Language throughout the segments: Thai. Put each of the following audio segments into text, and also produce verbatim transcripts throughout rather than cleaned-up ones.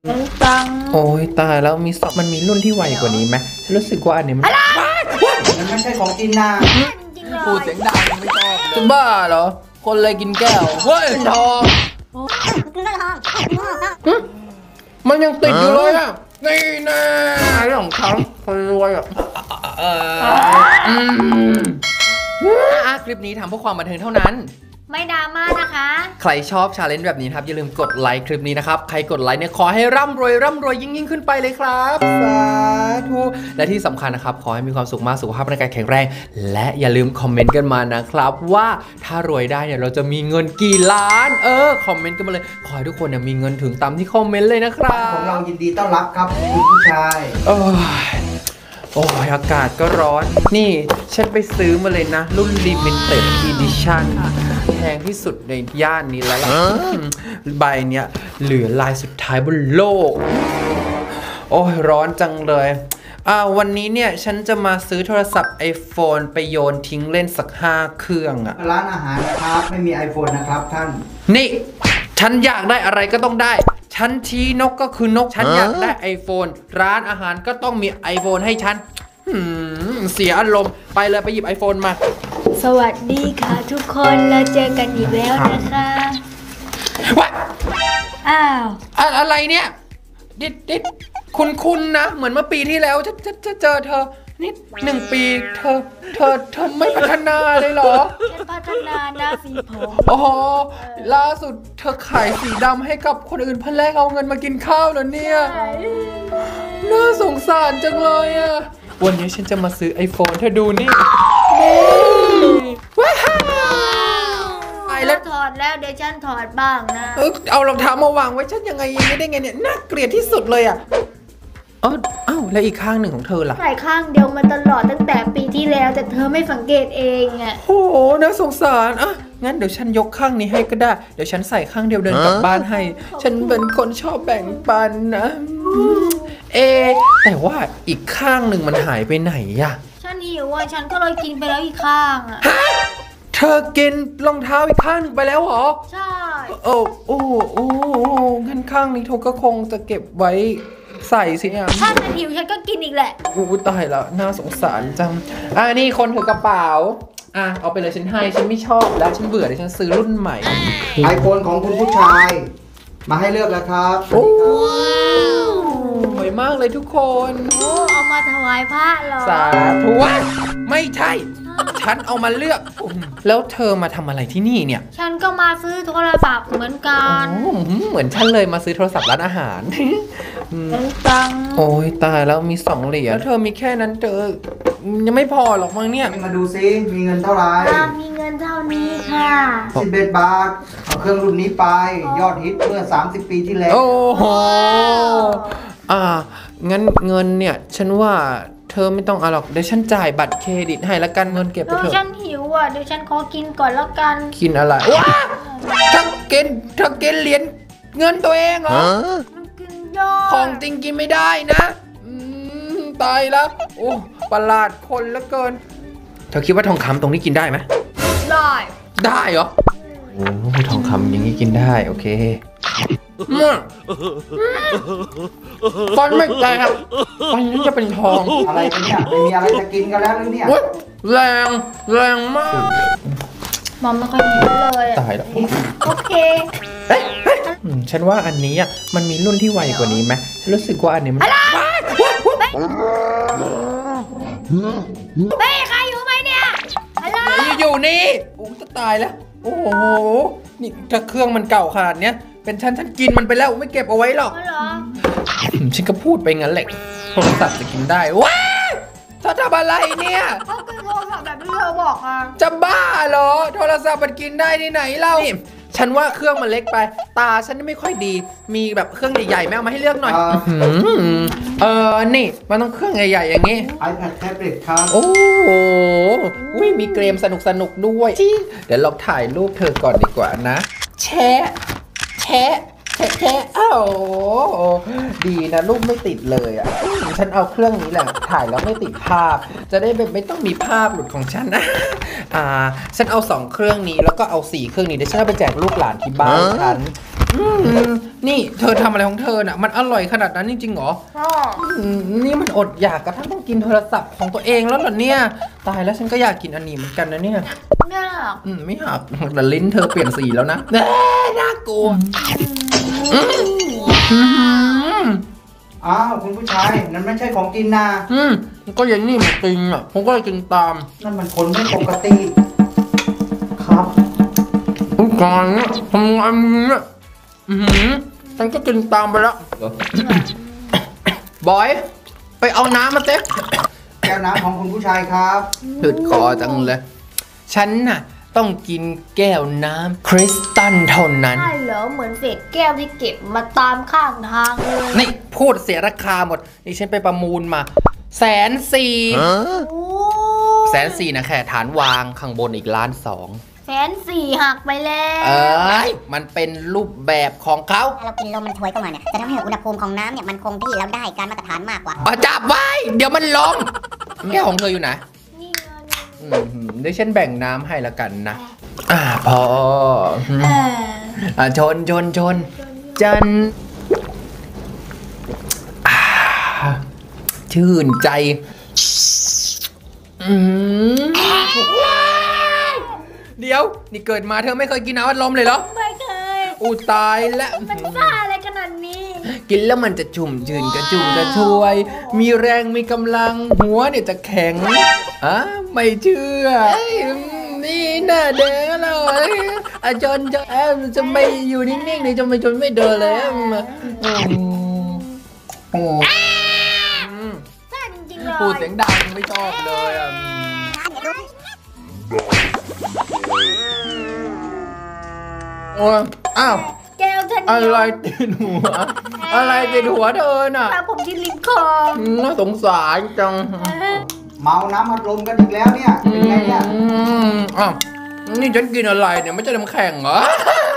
ตังโอ้ยตายแล้วมีสอบมันมีรุ่นที่ไวกว่านี้ไหมฉันรู้สึกว่าอันนี้มันมันไม่ใช่ของกินนะพูดเสียงดังไม่ชอบจะบ้าเหรอคนเลยกินแก้วเฮ้ยทองมันยังติดอยู่เลยอ่ะนี่นะเรื่องของเขาคนรวยอ่ะคลิปนี้ทำเพื่อความบันเทิงเท่านั้นไม่ดราม่านะคะใครชอบชาเลนจ์แบบนี้ครับอย่าลืมกดไลค์คลิปนี้นะครับใครกดไลค์เนี่ยขอให้ร่ำรวยร่ำรวยยิ่งยิ่งขึ้นไปเลยครับสาธุและที่สำคัญนะครับขอให้มีความสุขมากสุขภาพร่างกายแข็งแรงและอย่าลืมคอมเมนต์กันมานะครับว่าถ้ารวยได้เนี่ยเราจะมีเงินกี่ล้านเออคอมเมนต์กันมาเลยขอให้ทุกคนเนี่ยมีเงินถึงตามที่คอมเมนต์เลยนะครับของเรายินดีต้อนรับครับคุณผู้ชายโอ้ยโอ้ยอากาศก็ร้อนนี่ฉันไปซื้อมาเลยนะรุ่น Limited Edition แพงที่สุดในย่านนี้แล้วล่ะใบเนี้ยเหลือลายสุดท้ายบนโลกโอ้ยร้อนจังเลยอ่าวันนี้เนี่ยฉันจะมาซื้อโทรศัพท์ iPhone ไปโยนทิ้งเล่นสักห้าเครื่องอะร้านอาหารนะครับไม่มี iPhone นะครับท่านนี่ฉันอยากได้อะไรก็ต้องได้ฉันชี้นกก็คือนกฉันอยากได้ iPhone ร้านอาหารก็ต้องมี iPhone ให้ฉันเสียอารมณ์ไปเลยไปหยิบ iPhone มาสวัสดีค่ะทุกคนเราเจอกันอีกแล้วนะคะว้าอ้าวอะไรเนี่ยดิดดิดคุณคุณนะเหมือนเมื่อปีที่แล้วจะจะจะเจอเธอนี่หนึ่งปีเธอเธอเธอไม่พัฒนาเลยเหรอฉันพัฒนาหน้าสีผมโอ้โหล่าสุดเธอขายสีดำให้กับคนอื่นเพื่อแลกเอาเงินมากินข้าวแล้วเนี่ยน่าสงสารจังเลยอะวันนี้ฉันจะมาซื้อ iPhone เธอดูนี่ว้าวไปแล้วถอดแล้วเดี๋ยวฉันถอดบ้างนะเอารองเท้ามาวางไว้ฉันยังไงยังไงได้ไงเนี่ยน่าเกลียดที่สุดเลยอะอ๋ออ้าวแล้วอีกข้างหนึ่งของเธอล่ะใส่ข้างเดียวมาตลอดตั้งแต่ปีที่แล้วแต่เธอไม่สังเกตเองอะโอ้โหน่าสงสารอ่ะงั้นเดี๋ยวฉันยกข้างนี้ให้ก็ได้เดี๋ยวฉันใส่ข้างเดียวเดินกลับบ้านให้ฉันเป็นคนชอบแบ่งปันนะเอแต่ว่าอีกข้างหนึ่งมันหายไปไหนอะฉันหิวอ่ะฉันก็เลยกินไปแล้วอีกข้างอะเธอกินรองเท้าอีกข้างไปแล้วเหรอใช่โอ้โอ้โอ้งั้นข้างนี้เธอก็คงจะเก็บไว้ใส่สิอ่ะถ้าฉันหิวฉันก็กินอีกแหละอู้ตายแล้วน่าสงสารจังอ่ะนี่คนถือกระเป๋าอ่ะเอาไปเลยฉันให้ฉันไม่ชอบแล้วฉันเบื่อเลยฉันซื้อรุ่นใหม่ไอโฟนของคุณผู้ชายมาให้เลือกแล้วครับโอ้สวยมากเลยทุกคนโอ้เอามาถวายพระเหรอสาธุไม่ใช่ฉันเอามาเลือกแล้วเธอมาทำอะไรที่นี่เนี่ยฉันก็มาซื้อโทรศัพท์เหมือนกันเหมือนฉันเลยมาซื้อโทรศัพท์ร้านอาหารตังโอ้ยตายแล้วมีสองเหรียญแล้วเธอมีแค่นั้นเธอยังไม่พอหรอกมั้งเนี่ยมาดูซิมีเงินเท่าไหร่มีเงินเท่านี้ค่ะสิบเอ็ดบาทเอาเครื่องรุ่นนี้ไปยอดฮิตเมื่อสามสิบปีที่แล้วโอ้โหอ่างั้นเงินเนี่ยฉันว่าเธอไม่ต้องเอาหรอกเดี๋ยวฉันจ่ายบัตรเครดิตให้แล้วกันเงินเก็บไปเถอะฉันหิวอ่ะเดี๋ยวฉันขอกินก่อนแล้วกันกินอะไรว้าเธอกินเธอกินเหรียญเงินตัวเองเหรอของจริงกินไม่ได้นะตายแล้วโอ้ประหลาดคนเหลือเกินเธอคิดว่าทองคำตรงนี้กินได้ไหมได้ได้เหรอโอ้ทองคำอย่างนี้กินได้โอเคฟันไม่แตกฟันนี้จะเป็นทองอะไรกันเนี่ยไม่มีอะไรจะกินกันแล้วเนี่ยแรงแรงมากมองไม่ค่อยเห็นเลยตายแล้วโอเคฉันว่าอันนี้อ่ะมันมีรุ่นที่ไวกว่านี้ไหมรู้สึกว่าอันนี้มันเฮ้ยใครอยู่ไหมเนี่ยอะไรอยู่นี่โอ้จะตายแล้วโอ้โหนี่ถ้าเครื่องมันเก่าขนาดเนี้ยเป็นฉันฉันกินมันไปแล้วไม่เก็บเอาไว้หรอกฉันก็พูดไปงั้นแหละโทรศัพท์จะกินได้ว้าเธอทำอะไรเนี่ยก็คือโทรศัพท์แบบที่เธอบอกอ่ะจะบ้าเหรอโทรศัพท์มันกินได้ที่ไหนเล่าฉันว่าเครื่องมันเล็กไปตาฉันไม่ค่อยดีมีแบบเครื่องใหญ่ๆแม่เอามาให้เลือกหน่อยเออนี่มันต้องเครื่องใหญ่ๆอย่างงี้ iPad Tablet ครับโอ้โหมีเกมสนุกๆด้วยเดี๋ยวเราถ่ายรูปเธอก่อนดีกว่านะแชะแชะแชะแชะอ้าวดีนะรูปไม่ติดเลยอ่ะฉันเอาเครื่องนี้แหละถ่ายแล้วไม่ติดภาพจะได้ไม่ต้องมีภาพหลุดของฉันนะอ่าฉันเอาสองเครื่องนี้แล้วก็เอาสี่เครื่องนี้เดี๋ยวฉันเอาไปแจกลูกหลานที่บ้านฉันนี่เธอทำอะไรของเธอน่ะมันอร่อยขนาดนั้นจริงๆเหรอพ่ออืมนี่มันอดอยากกระทั่งต้องกินโทรศัพท์ของตัวเองแล้วเหรอเนี่ยตายแล้วฉันก็อยากกินอันนี้เหมือนกันนะเนี่ยเนี่ยอืมไม่หักแต่ลิ้นเธอเปลี่ยนสีแล้วนะแน่น่ากลัวอืมอ้าวคุณผู้ชายนั่นไม่ใช่ของกินนะอืมก็อยังนี่มันจริงอ่ะผมก็เลยกินตามนั่นมันคนไม่ปกติครับอุ้ยกายเนี่ยทำไงมึงเนี่ยอือหือฉันก็กินตามไปแล้วบอยไปเอาน้ำมาเต้แก้วน้ำของคุณผู้ชายครับหืดคอจังเลยฉันน่ะต้องกินแก้วน้ำคริสตัลเท่านั้นใช่เหรอเหมือนเศษแก้วที่เก็บมาตามข้างทางเลยนี่พูดเสียราคาหมดนี่ฉันไปประมูลมาแสนสี่โอ้แสนสี่นะแค่ฐานวางข้างบนอีกล้านสองแสนสี่หักไปแล้วเอ้ยมันเป็นรูปแบบของเขาถ้าเรากินลมมันถวยเข้ามาเนี่ยจะทำให้อุณหภูมิของน้ำเนี่ยมันคงที่แล้วได้การมาตรฐานมากกว่าเอาจับไว้ เดี๋ยวมันลงแก้วของเธออยู่ไหนนี่ไงอืมเดี๋ยวฉันแบ่งน้ำให้ละกันนะ อ่าพอเอออ่าชนชนชนจันอ่าชื่นใจ อืมเดี๋ยว นี่เกิดมาเธอไม่เคยกินน้ำอัดลมเลยเหรอไม่เคยอู้ตายแล้วมันซ่าอะไรขนาดนี้กินแล้วมันจะชุ่มชื่นกระชุ่มกระชวย มีแรงมีกำลังหัวเนี่ยจะแข็งอ่ะไม่เชื่อเอ้ยนี่หน้าแดงเลยอาจนจะแอมจะไม่อยู่นิ่งๆเลยจะไม่จนไม่เดินเลยอืมโอ้ซ่าจริงๆเลยพูดเสียงดังไม่ชอบเลยอ่ะโอ้ยอ้าวแก้วท่านอะไรติดหัว อะไรติดหัวเธอน่ะตาผมที่ลิ้นคอน่าสงสารจังเมาน้ำอัดลมกันอีกแล้วเนี่ยเป็นไงเนี่ยอืมอ้าวนี่ฉันกินอะไรเนี่ยไม่ใช่น้ำแข็งเหรอ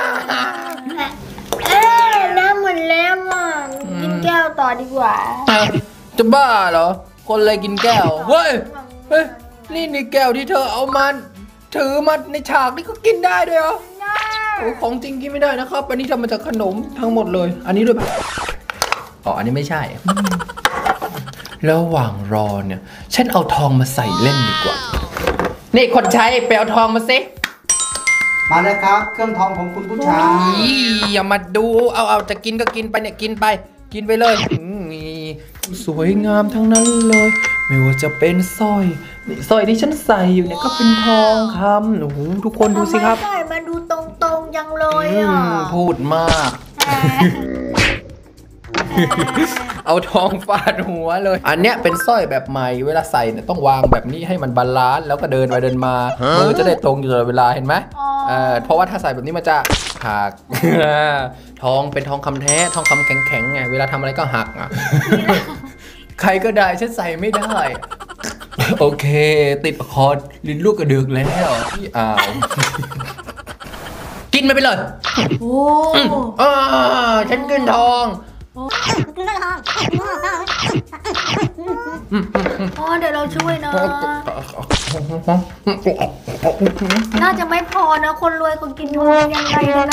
เอ๊ะน้ำหมดแล้วอ่ะกินแก้วต่อดีกว่าจะบ้าเหรอ คนเลยกินแก้ว เฮ้ย เฮ้ย นี่นี่แก้วที่เธอเอามาถือมาในฉากนี่ก็กินได้ด้วยเหรอโอ้ของจริงกินไม่ได้นะครับ อันนี้ทำมาจากขนมทั้งหมดเลย อันนี้ด้วยปะอ๋อ อันนี้ไม่ใช่ ระหว่างรอเนี่ย ฉันเอาทองมาใส่เล่นดีกว่า นี่คนใช้ไปเอาทองมาสิมาแล้วครับ เครื่องทองของคุณผู้ชายอีอย่ามาดู เอาเอาจะกินก็กินไปเนี่ยกินไป กินไปเลยอืมนี่สวยงามทั้งนั้นเลย ไม่ว่าจะเป็นสร้อยนี่สร้อยที่ฉันใส่อยู่เนี่ยก็เป็นทองคำโอ้โหทุกคนดูสิครับทำไมใส่มาดูตรงๆยังเลยอือ่ะมพูดมาก เอาทองฟาดหัวเลย อันเนี้ยเป็นสร้อยแบบใหม่ เวลาใส่เนี่ยต้องวางแบบนี้ให้มันบาลานซ์แล้วก็เดินไปเดินมามือจะได้ตรงอยู่ตลอดเวลาเห็นไหมเออเพราะว่าถ้าใส่แบบนี้มันจะหัก ทองเป็นทองคำแท้ทองคำแข็งๆไงเวลาทำอะไรก็หักอ่ะ ใครก็ได้ฉันใส่ไม่ได้ โอเค ติดคอลิ้นลูกกระดึกแล้วพี่อ้าว กินมันไปเลยโอ้อ่าฉันกินทองกินได้ทองอ๋อเดี๋ยวเราช่วยนะ น่าจะไม่พอนะ คนรวยคนกินทองยังไงนะ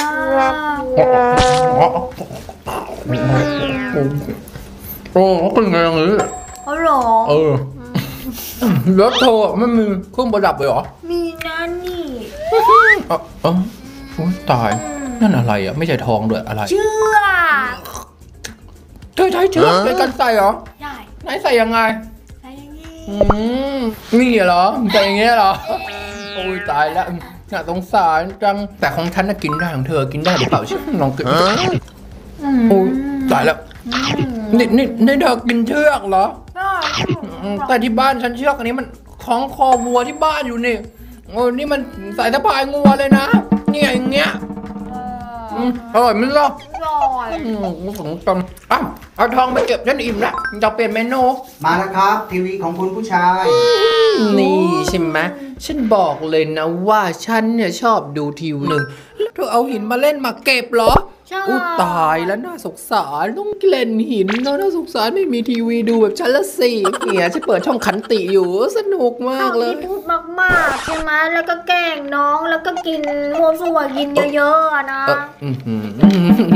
โอ้เขาเป็นไงอย่างนี้เขาหรอเออแล้วเธอไม่มีเครื่องประดับเลยเหรอมีนะนี่เออเออโอ้ยตาย นั่นอะไรอ่ะ ไม่ใช่ทองด้วยอะไรเชื่อเธอใช้เชือกในการใส่เหรอใช่ไหนใส่ยังไงใส่อย่างนี้อืมนี่เหรอใส่อย่างเงี้ยเหรอ โอ้ยตายแล้วน่าสงสารจัง แต่ของฉันน่ะกินได้ของเธอกินได้หรือเปล่าชื่อลองกินโอ้ยตายแล้วนี่นี่นี่เธอกินเชือกเหรอใช่อืมแต่ที่บ้านฉันเชือกอันนี้มันคล้องคอวัวที่บ้านอยู่นี่โอ้ยนี่มันสายสะพายงัวเลยนะนี่อย่างเงี้ยอืมอร่อยไหมล่ะอร่อยอืมสงสารอ่ะเอาทองไปเก็บฉันอิ่มละจะเปลี่ยนเมนูมาแล้วครับ ทีวีของคุณผู้ชายนี่ใช่ไหมฉันบอกเลยนะว่าฉันเนี่ยชอบดูทีวีหนึ่งแล้วเธอเอาหินมาเล่นมาเก็บเหรอใช่อู้ตายแล้วน่าสงสารต้องเล่นหินเนาะน่าสงสารไม่มีทีวีดูแบบฉันละสิเนี่ยฉันเปิดช่องขันติอยู่สนุกมากเลยที่พูดมากๆใช่ไหมแล้วก็แกล้งน้องแล้วก็กินโมสั่วกินเยอะๆอะนะเอออื้อหือ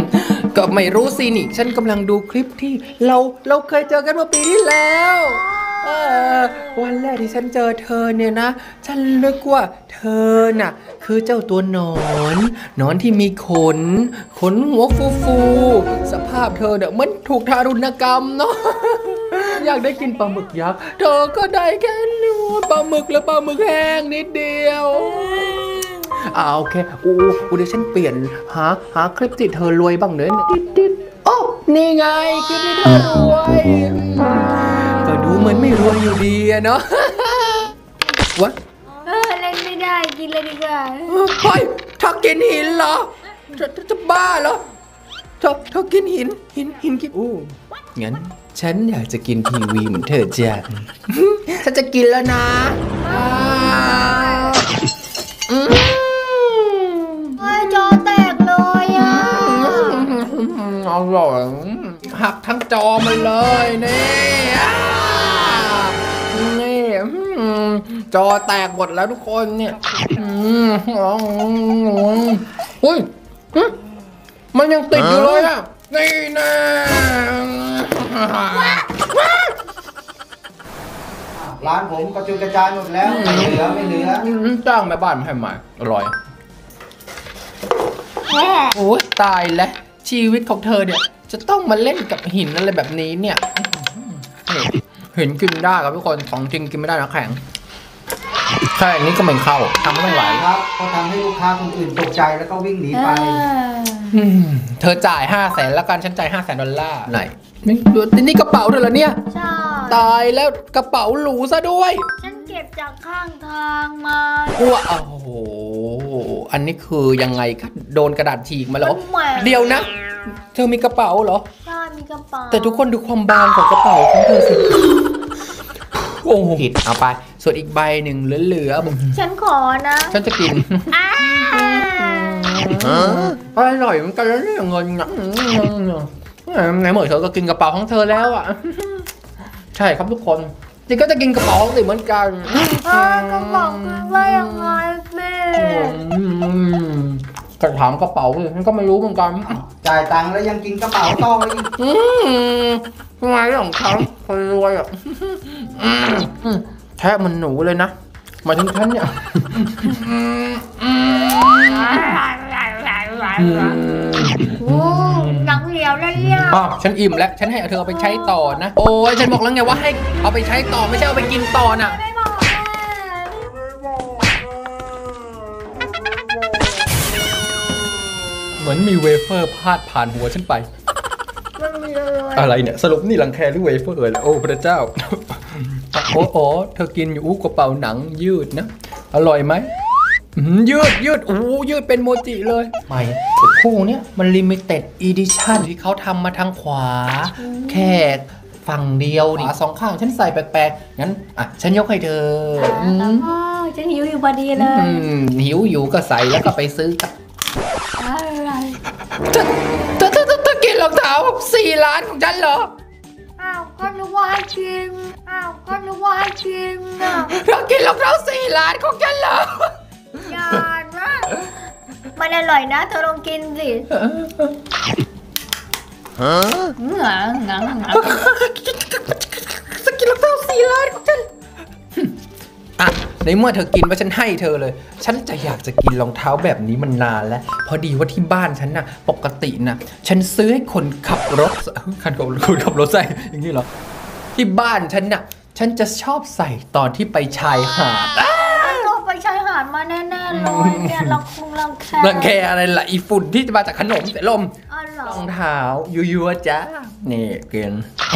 ก็ไม่รู้สินี่ฉันกำลังดูคลิปที่เราเราเคยเจอกันเมื่อปีที่แล้วเออวันแรกที่ฉันเจอเธอเนี่ยนะฉันนึกว่าเธอน่ะคือเจ้าตัวหนอนหนอนที่มีขนขนหัวฟูฟูสภาพเธอเนี่ยเหมือนถูกทารุณกรรมเนาะ อยากได้กินปลาหมึกยักษ์เธอก็ได้แค่นู้นปลาหมึกและปลาหมึกแห้งนิดเดียวอ่าโอเคอูอูเดี๋ยวฉันเปลี่ยนหาหาคลิปที่เธอรวยบ้างเนอะติดติดโอ้นี่ไงคลิปที่เธอรวยก็ดูเหมือนไม่รวยอยู่ดีอะเนาะ วะเออเล่นไม่ได้กินเลยดีกว่าเฮ้ยเธอกินหินเหรอเธอเธอจะบ้าเหรอเธอเธอกินหินหินหินกินอู้งั้นฉันอยากจะกินทีวีเหมือนเธอจัง ฉันจะกินแล้วนะอืมเฮ้ยจอแตกเลยอ่ะอร่อยหักทั้งจอมันเลยนี่นี่จอแตกหมดแล้วทุกคนเนี่ยอุ้ยมันยังติดอยู่เลยอ่ะนี่นะร้านผมกระจุยกระจายหมดแล้วไม่เหลือไม่เหลือจ้างแม่บ้านมาให้ใหม่อร่อยแม่โอ้ยตายแล้วชีวิตของเธอเนี่ยจะต้องมาเล่นกับหินอะไรแบบนี้เนี่ยนี่หินกินได้ครับทุกคนของจริงกินไม่ได้นะแข็งแค่นี้ก็ไม่เข้าทำไม่ไหวครับก็ทำให้ลูกค้าคนอื่นตกใจแล้วก็วิ่งหนีไปอืมเธอจ่ายห้าแสนแล้วกันฉันจ่ายห้าแสนดอลลาร์ไหนนี่ดูนี่กระเป๋าเธอเหรอเนี่ยใช่ตายแล้วกระเป๋าหรูซะด้วยฉันเก็บจากข้างทางมาว้าโอ้โหอันนี้คือยังไงคะโดนกระดาษฉีกมาแล้วแหม่เดี๋ยวนะ เธอมีกระเป๋าเหรอใช่มีกระเป๋าแต่ทุกคนดูความบางของกระเป๋าของเธอสิโอ้ผิดเอาไปส่วนอีกใบหนึ่งเหลือๆฉันขอนะฉันจะกินอ้าอร่อยเหมือนกันแล้วเนี่ยเงินนะไหนเหมือนเธอก็กินกระเป๋าของเธอแล้วอ่ะ ใช่ครับทุกคนจริงก็จะกินกระเป๋าของสิเหมือนกันเออกระเป๋าคือว่ายังไงแม่กระถามกระเป๋าสิฉันก็ไม่รู้เหมือนกันจ่ายตังค์แล้วยังกินกระเป๋าต่ออีกอืมทำไมของเขาคนรวยอ่ะแทะมันหนูเลยนะหมายถึงฉันเนี่ยโอ้หนังเหลียวแล้วเนี่ยอ๋อฉันอิ่มแล้วฉันให้เธอเอาไปใช้ต่อนะโอ้ยฉันบอกแล้วไงว่าให้เอาไปใช้ต่อไม่ใช่เอาไปกินต่อน่ะไม่บอกแม่เหมือนมีเวเฟอร์พาดผ่านหัวฉันไปมันมีอะไรอะไรเนี่ยสรุปนี่รังแคหรือเวเฟอร์เอ่ยโอ้พระเจ้า โอ้โหเธอกินอยู่อู้กระเป๋าหนังยืดนะอร่อยไหมยืดยืดโอ้ยืดเป็นโมจิเลยไม่แต่คู่เนี้ยมันลิมิเต็ดอีดิชั่นที่เขาทำมาทางขวาแค่ฝั่งเดียวดิสองข้างฉันใส่แปลกๆงั้นอ่ะฉันยกให้เธออืมอ๋อฉันหิวอยู่พอดีเลยอืมหิวอยู่ก็ใส่แล้วก็ไปซื้อกับอะไรเธอเธอเธอเธอกินรองเท้าสี่ล้านของฉันเหรออ้าวก็นึกว่าให้กินอ้าวก็นึกว่าให้กินอ่ะเธอกินรองเท้าสี่ล้านของฉันเหรออย่านะมันอร่อยนะเธอลองกินสิฮะเหงาเหงาเหงาสกินรองเท้าสี่ล้านของฉันอ่ะในเมื่อเธอกินว่าฉันให้เธอเลย ฉันจะอยากจะกินรองเท้าแบบนี้มันนานแล้วพอดีว่าที่บ้านฉันน่ะปกติน่ะฉันซื้อให้คนขับรถคันคนขับรถใส่อย่างนี้เหรอที่บ้านฉันน่ะฉันจะชอบใส่ตอนที่ไปชายหาดก็ไปชายหาดมาแน่ๆเลยเนี่ยรังคงรังแครังแคอะไรล่ะอีฝุ่นที่จะมาจากขนมเสลมอ๋อเหรอรองเท้ายัวๆจ้านี่เกิน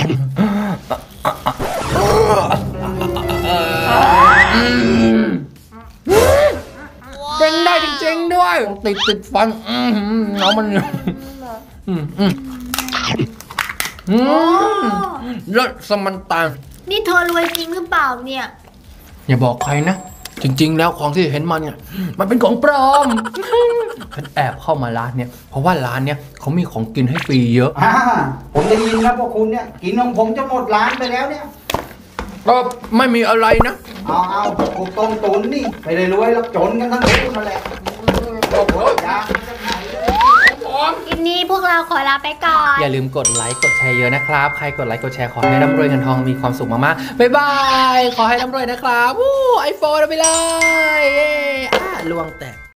เก่งได้จริงๆด้วยติดติดฟันน้องมันอืมอืมอืมรสสมันตันนี่เธอรวยจริงหรือเปล่าเนี่ยอย่าบอกใครนะจริงๆแล้วของที่เห็นมันเนี่ยมันเป็นของปลอมฉันแอบเข้ามาร้านเนี่ยเพราะว่าร้านเนี่ยเขามีของกินให้ฟรีเยอะอ่าผมได้ยินนะพวกคุณเนี่ยกินของผมจะหมดร้านไปแล้วเนี่ยก็ไม่มีอะไรนะเอาเอาพวกต้มตุ๋นนี่ไม่ได้รวยแล้วจนกันทั้งคู่นั่นแหละโอ้โหยาจะขายเลยปลอมกิปนี้พวกเราขอลาไปก่อนอย่าลืมกดไลค์กดแชร์เยอะนะครับ ใครกดไลค์กดแชร์ขอให้ร่ำรวยเงินทองมีความสุขมากๆบ๊ายบายขอให้ร่ำรวยนะครับวู้ไอโฟนเอาไปเลยเย้อ่ะลวงแตก